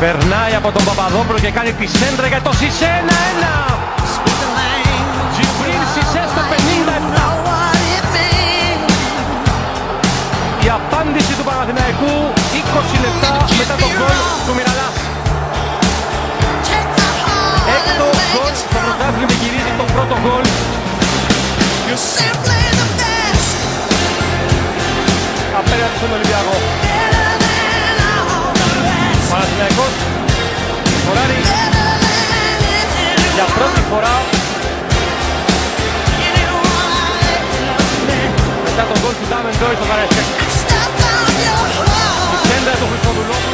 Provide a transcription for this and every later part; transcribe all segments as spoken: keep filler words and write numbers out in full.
Περνάει από τον Παπαδόπουλο και κάνει τη σέντρα για το Σισέ. ένα ένα. Τζιμπρίλ Σισέ στο πενήντα επτά. Η απάντηση του Παναθηναϊκού είκοσι λεπτά μετά το γκολ του Μιραλάς. Έκτο γκολ στο πρωτάθλημα, γυρίζει το πρώτο γκολ. Απέναντι στον Ολυμπιακό. Παναθηναϊκός φοράρει για πρώτη φορά μετά τον γκολ του Ντάμεν Ντόι στο Καραϊσκάκι. Η σέντρα του Χριστοδουλόπουλου.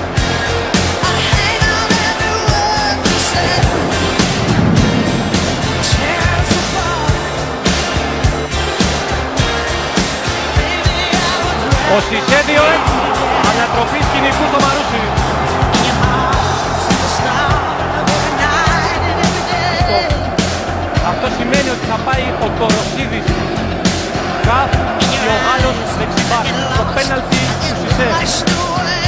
Ο Σισέ δύο ένα, ανατροπή σκηνικού στο Μαρούσι. Αυτό σημαίνει ότι θα πάει ο Τωροσίδης Καφ και ο Γάλλος δεξιμπάκ. Το πέναλτι του Σισέ.